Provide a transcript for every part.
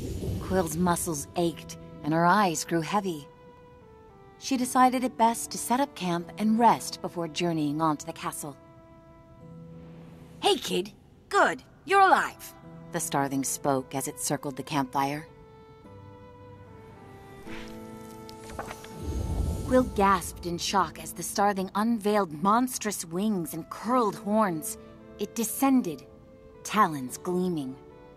Quill's muscles ached, and her eyes grew heavy. She decided it best to set up camp and rest before journeying on to the castle. Hey, kid. Good. You're alive. The starling spoke as it circled the campfire. Quill gasped in shock as the starling unveiled monstrous wings and curled horns. It descended, talons gleaming.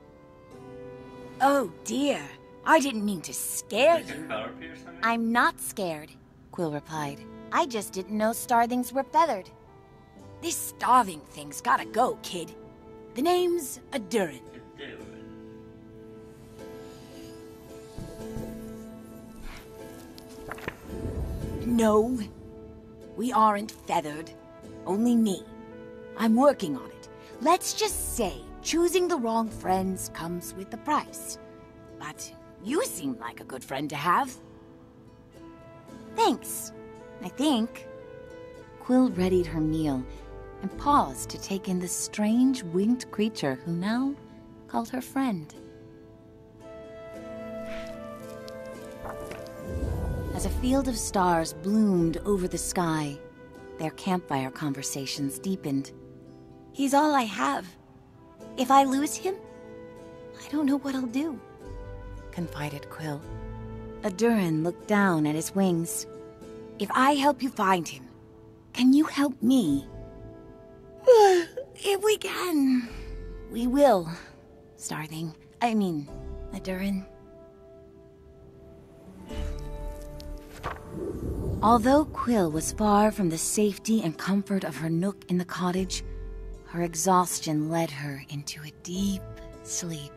Oh dear. I didn't mean to scare you. I'm not scared, Quill replied. I just didn't know starlings were feathered. This starving thing's gotta go, kid. The name's Adurin. No, we aren't feathered. Only me. I'm working on it. Let's just say choosing the wrong friends comes with a price. But you seem like a good friend to have. Thanks, I think. Quill readied her meal and paused to take in the strange winged creature who now called her friend. As a field of stars bloomed over the sky, their campfire conversations deepened. He's all I have. If I lose him, I don't know what I'll do, confided Quill. Adurin looked down at his wings. If I help you find him, can you help me? If we can. We will, Starling. I mean, Adurin. Although Quill was far from the safety and comfort of her nook in the cottage, her exhaustion led her into a deep sleep.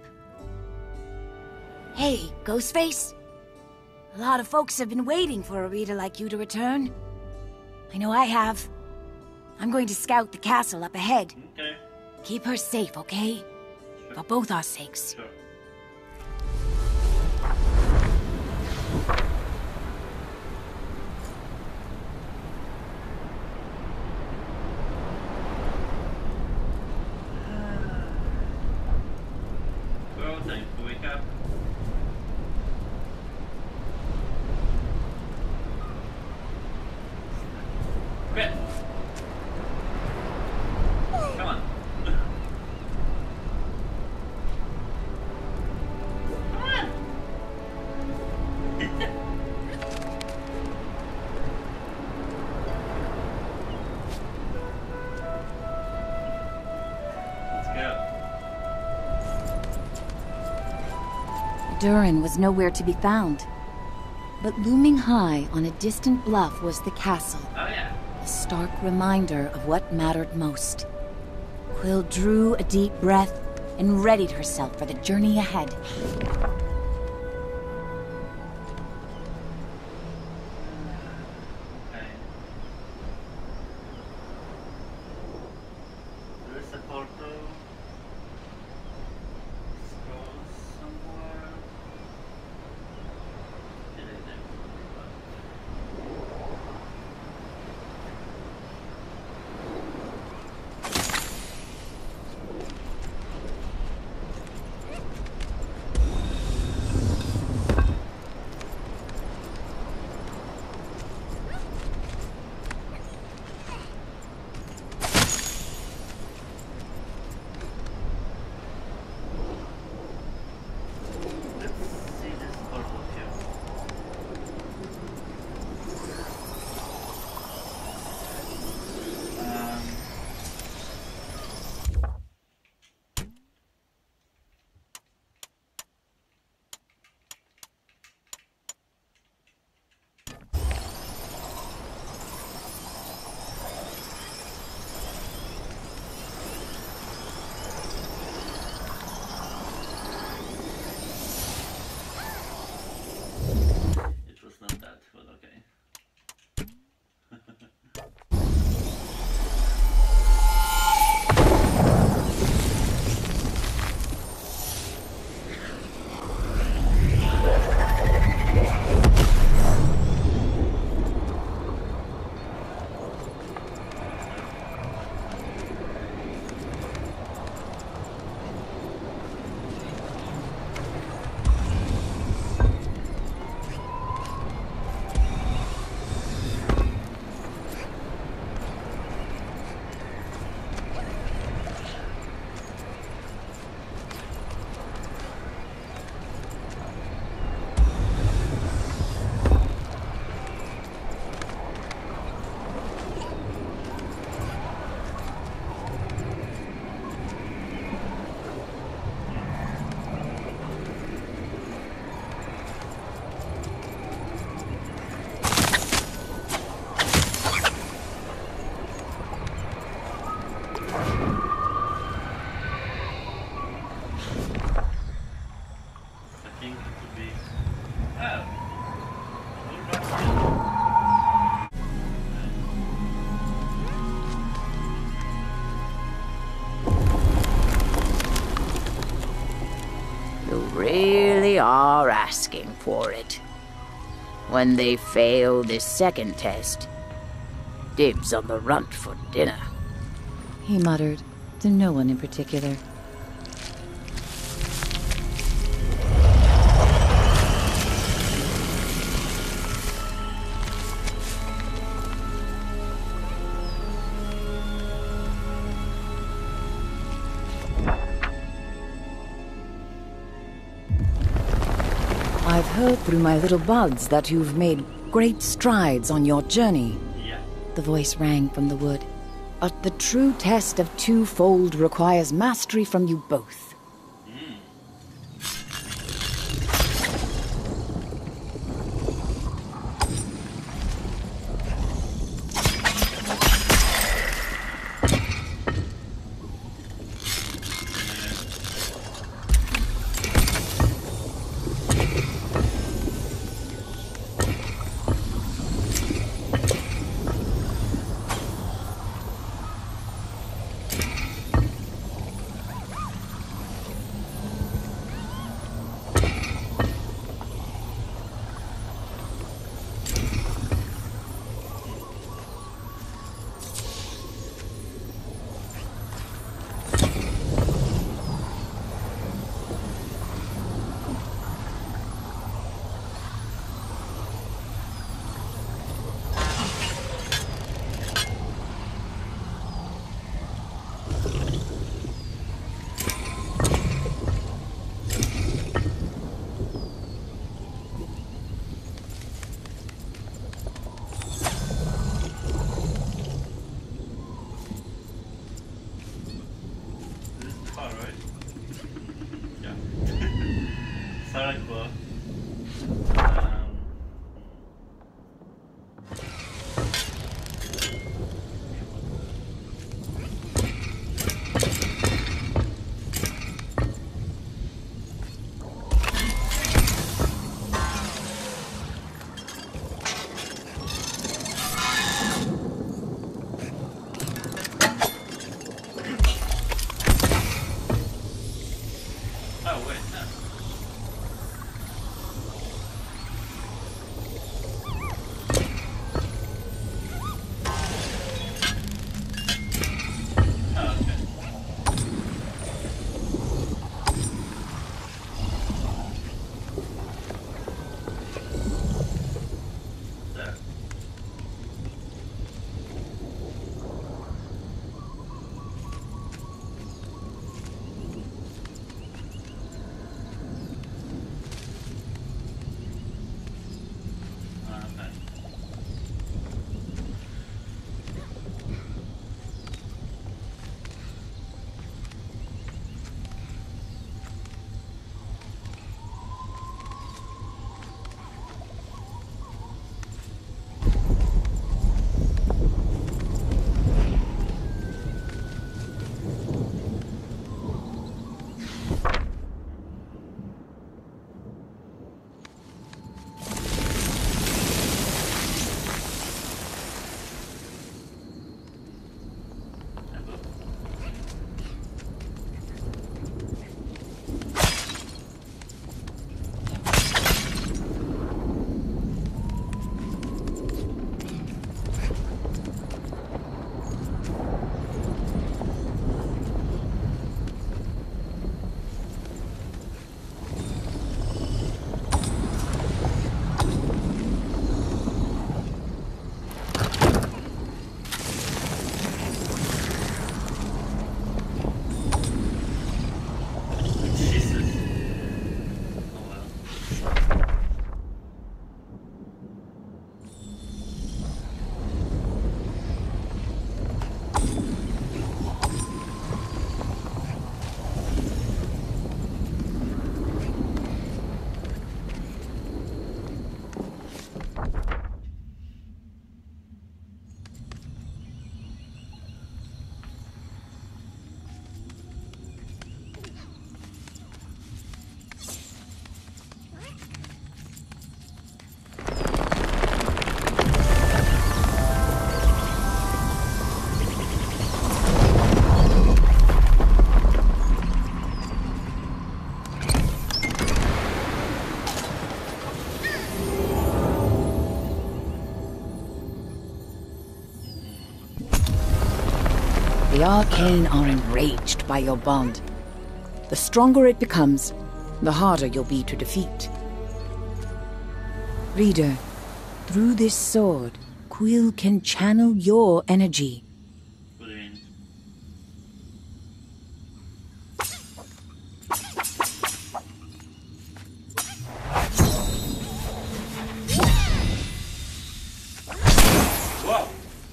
Hey, Ghostface. A lot of folks have been waiting for a reader like you to return. I know I have. I'm going to scout the castle up ahead. Okay. Keep her safe, okay? Sure. For both our sakes. Sure. Well, time to wake up. Okay. Come on. Come on. Let's go. Adurin was nowhere to be found. But looming high on a distant bluff was the castle, Oh yeah. a stark reminder of what mattered most. Quill drew a deep breath and readied herself for the journey ahead. Okay. There's a portal. Let's go somewhere. Did I do? You really are asking for it. When they fail this second test, dibs on the runt for dinner. He muttered, to no one in particular. I've heard through my little buds that you've made great strides on your journey. Yeah. The voice rang from the wood. But the true test of twofold requires mastery from you both. Saragua. Oh, wait, no. Oh, okay. There. The Arcane are enraged by your bond. The stronger it becomes, the harder you'll be to defeat. Reader, through this sword, Quill can channel your energy. What do you mean? Whoa!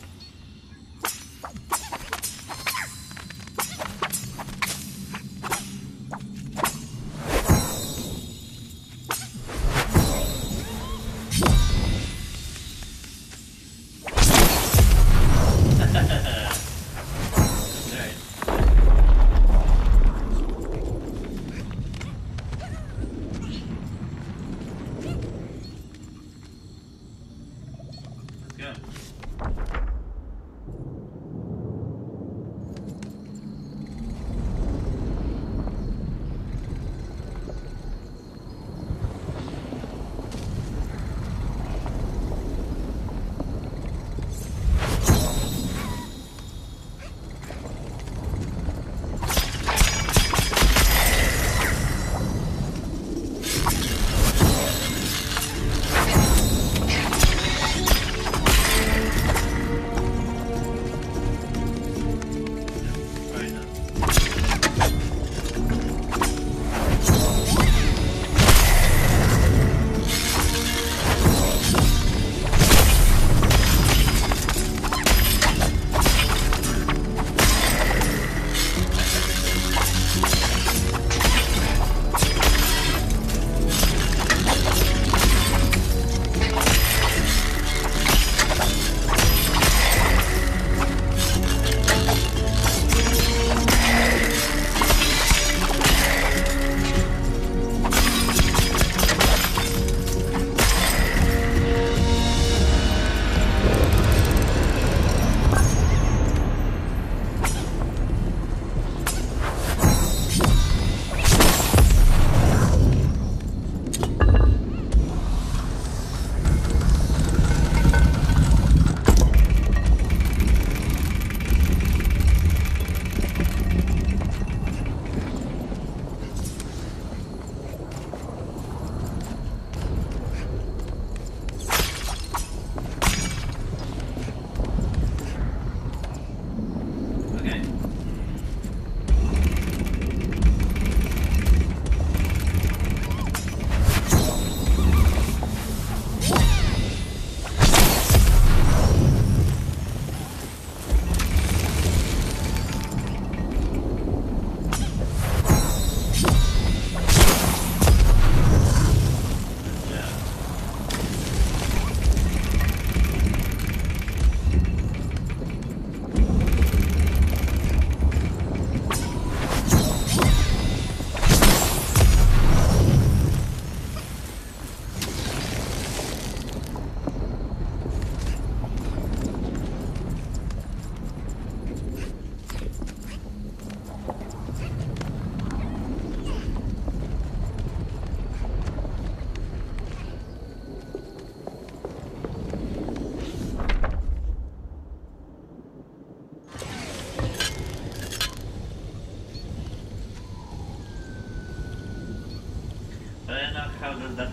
How does that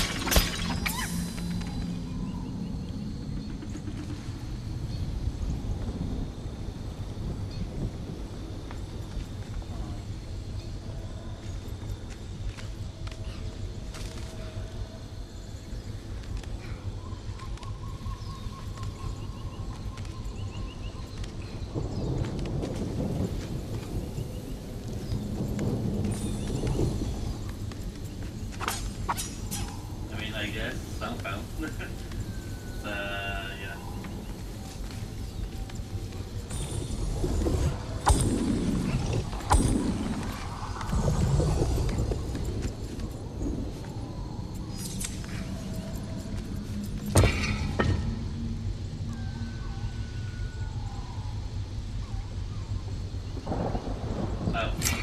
happen? I mean, I guess somehow. Yeah. Oh.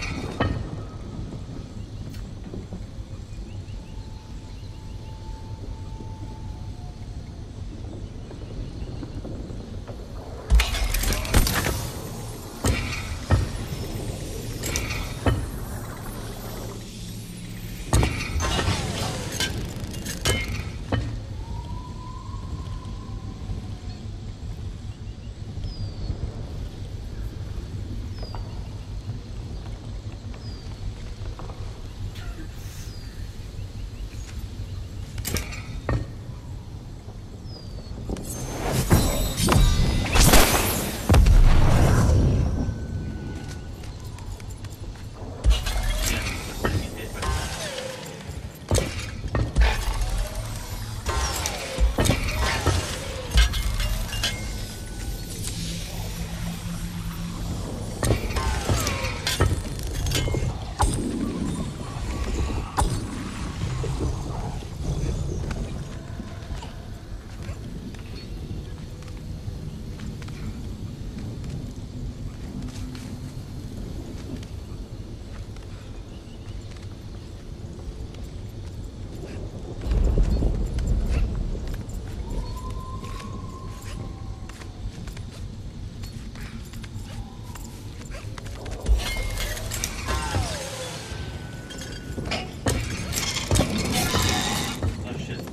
Oh shit.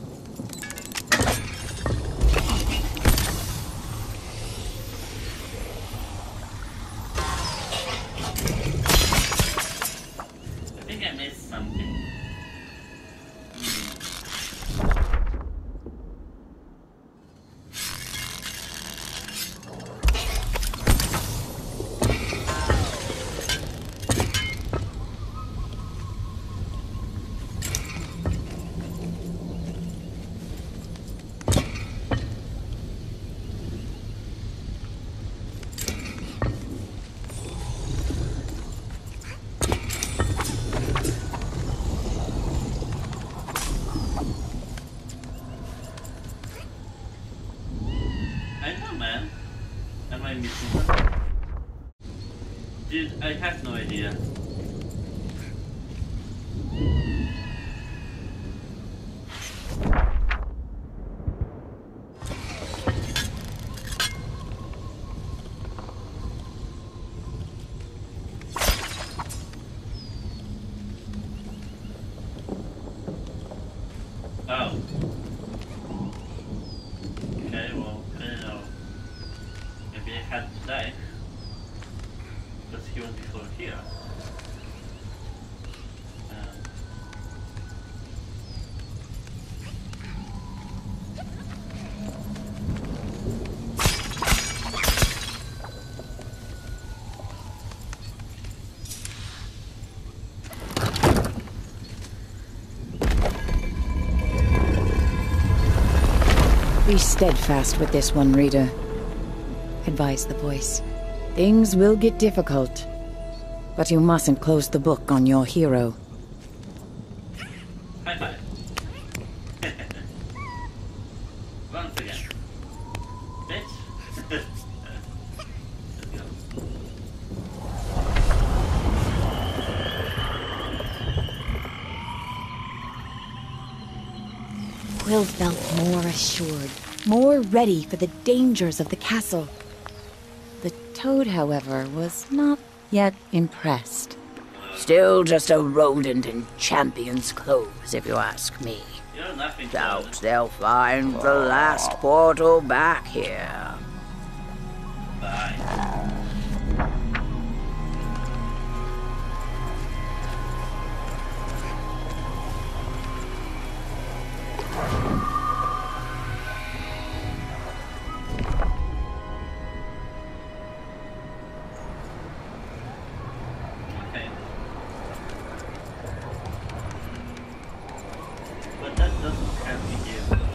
I think I missed something. I don't know, man. Am I missing something? Dude, I have no idea. Oh. Okay, well, I don't know. Maybe I had to die. Because he was before here. Be steadfast with this one, Rita, advised the voice. Things will get difficult, but you mustn't close the book on your hero. High five. Once again. Bitch. Let's go. Quill felt more assured, more ready for the dangers of the castle. The toad, however, was not yet impressed. Still just a rodent in champion's clothes, if you ask me. You're nothing. Doubt they'll find the last portal back here. Bye. Okay. But that doesn't have me here.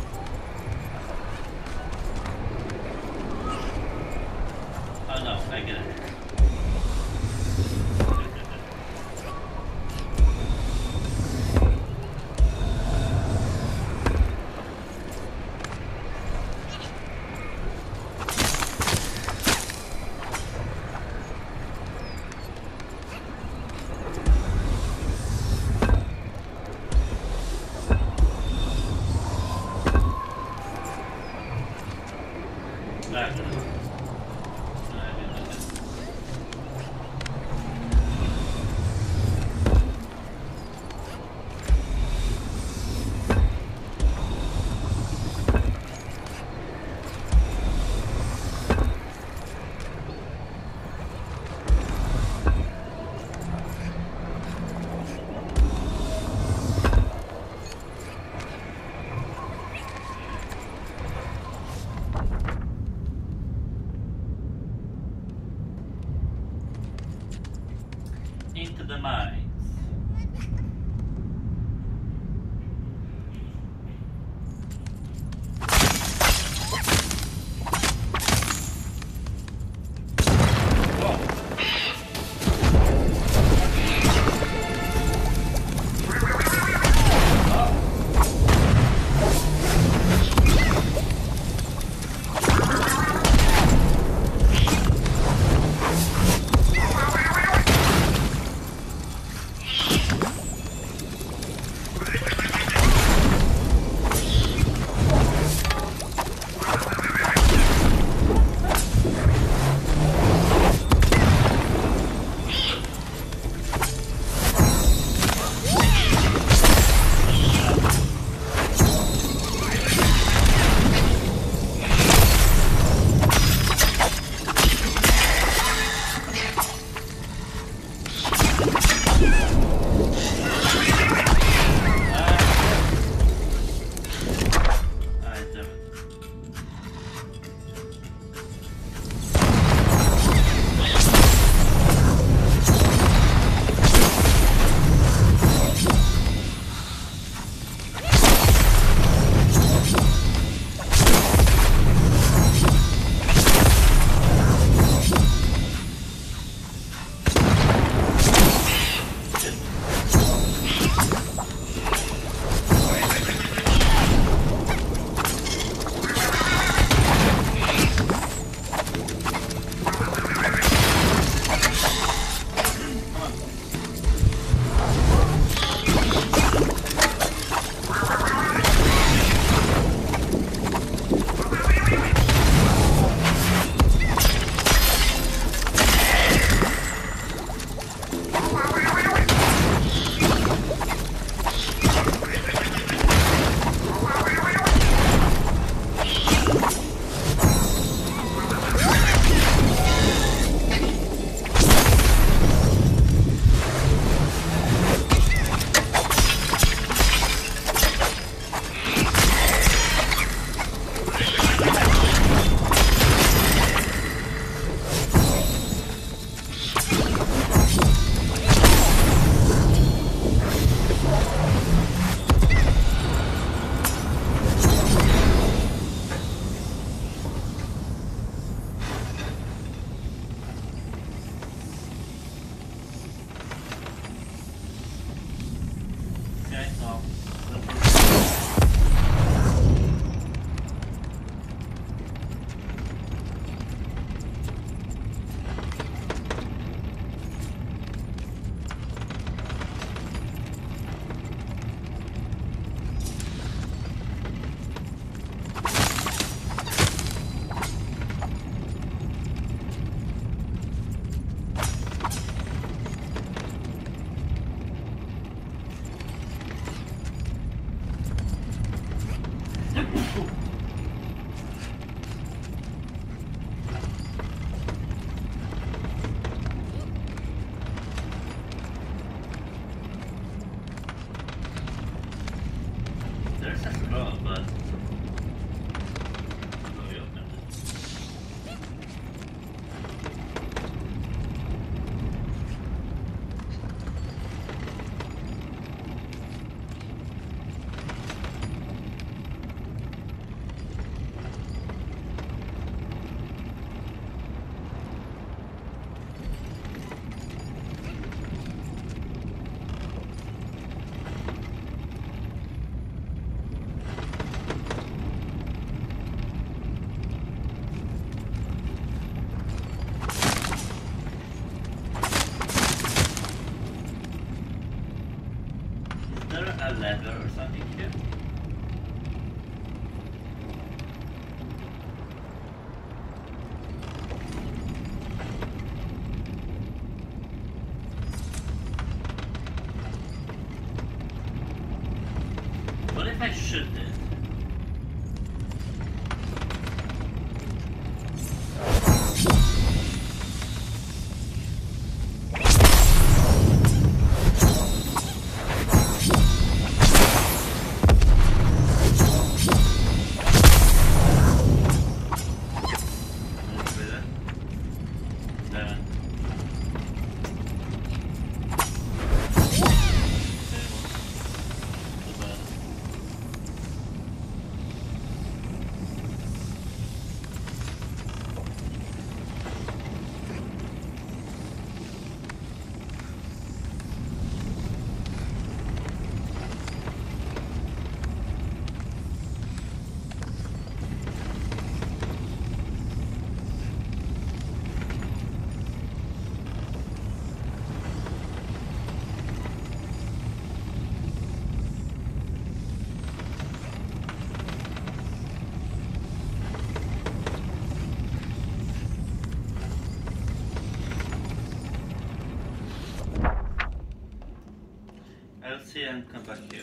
Oh, no problem. There's a scroll, but oh, we opened it. Is there a ladder or something here? What if I shoot it? I'll see and come back here.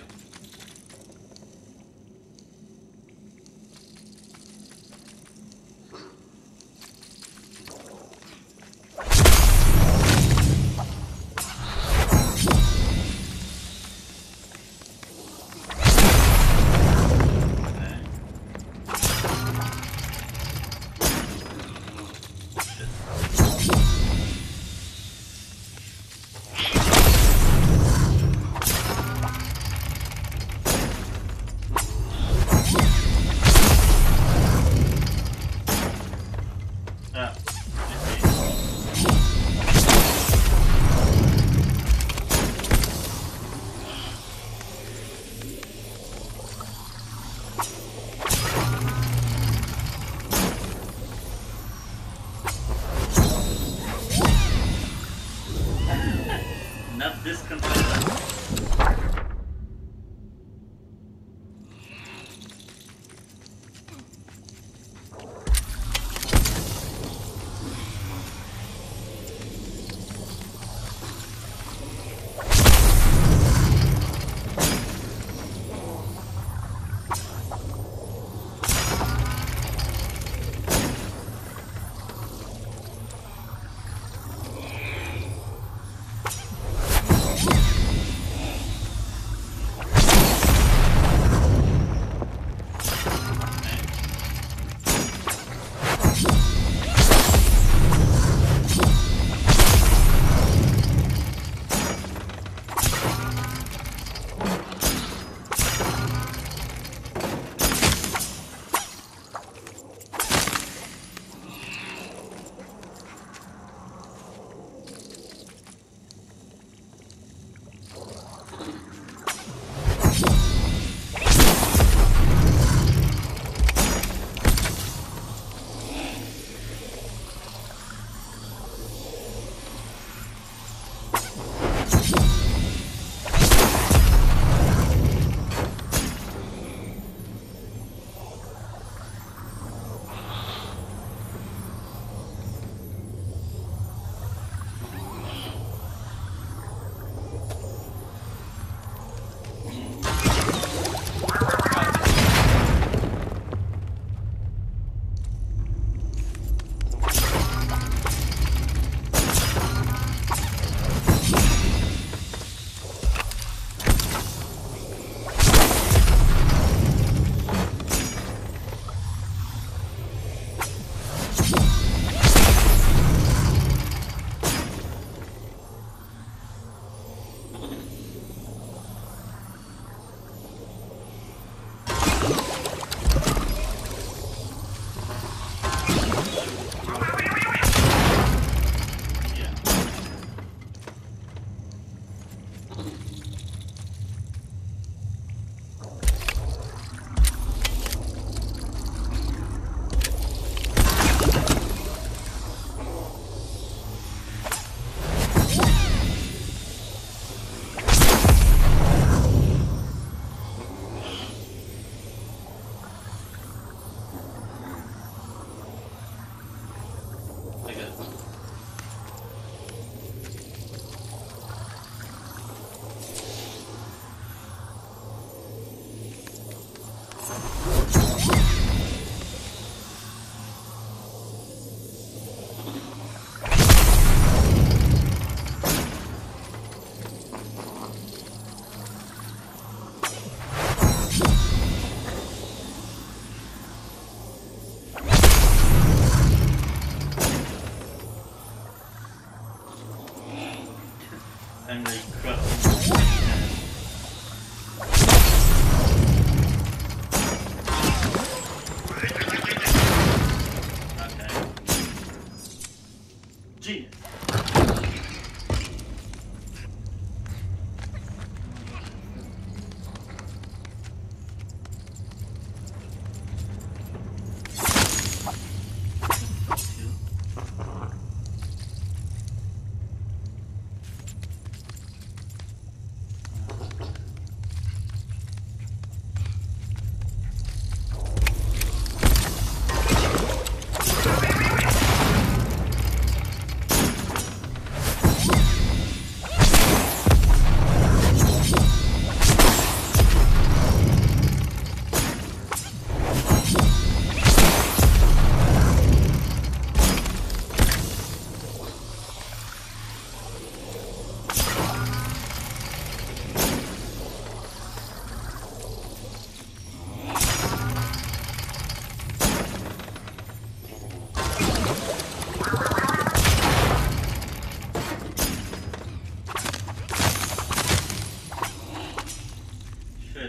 shit.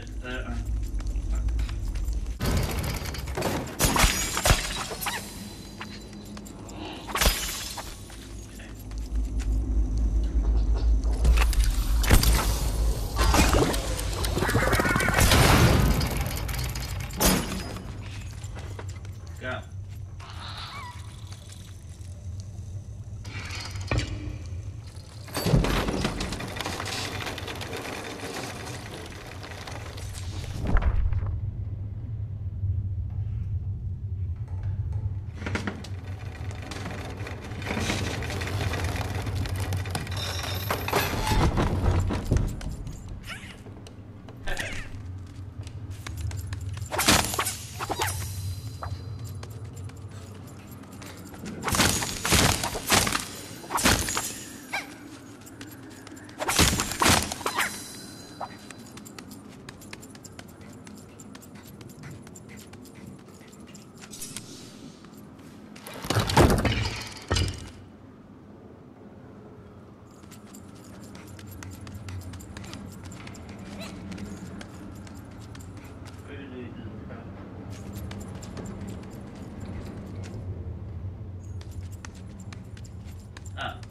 Go. Ah.